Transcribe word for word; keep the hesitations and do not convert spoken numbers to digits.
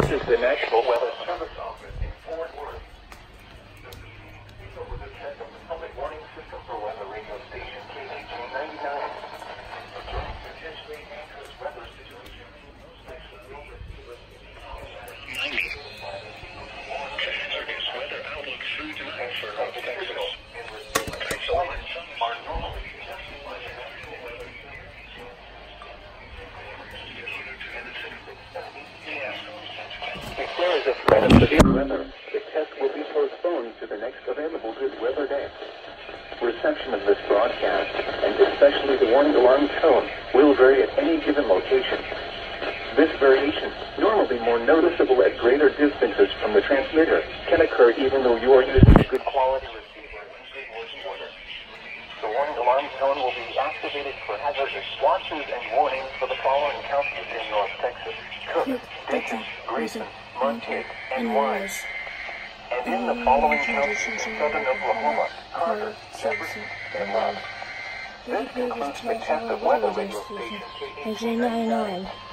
This is the National Weather Service Office in Fort Worth. With the check of the public warning system for weather radio station K H A ninety-nine. Potentially dangerous weather situation. ninety. Hazardous weather outlook through tonight for North Texas. Storms are normally if there is a threat of severe weather, the test will be postponed to the next available good weather day. Reception of this broadcast, and especially the warning alarm tone, will vary at any given location. This variation, normally more noticeable at greater distances from the transmitter, can occur even though you are using a good quality receiver in good working order. The warning alarm tone will be activated for hazardous watches and warnings for the following counties in North Texas: Cooke, Denton, Grayson, Montague, and Wise. And in the following counties in southern Oklahoma: Carter, Jefferson, and Love. This concludes the test of weather radio station K H A ninety-nine.